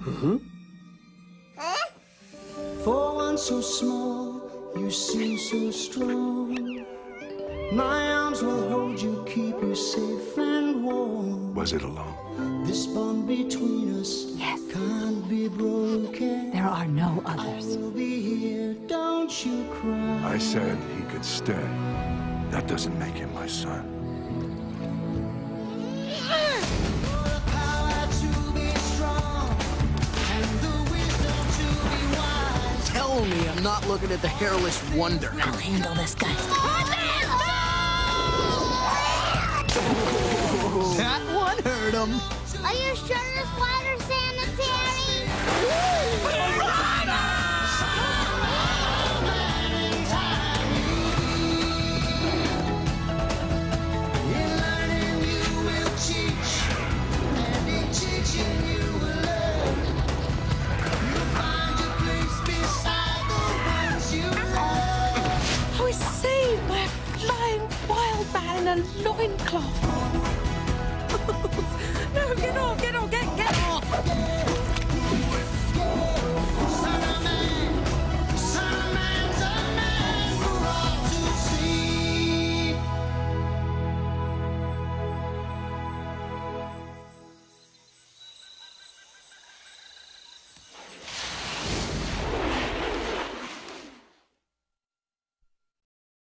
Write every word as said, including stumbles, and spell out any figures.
Mm-hmm. Huh? For one so small, you seem so strong. My arms will hold you, keep you safe and warm. Was it alone? This bond between us Yes. can't be broken. There are no others. I will be here, don't you cry. I said he could stay. That doesn't make him my son. For the power to be strong and the wisdom to be wise. Tell me I'm not looking at the hairless wonder. I'll handle this, guys. That one hurt him. Are you sure this water's sanitary?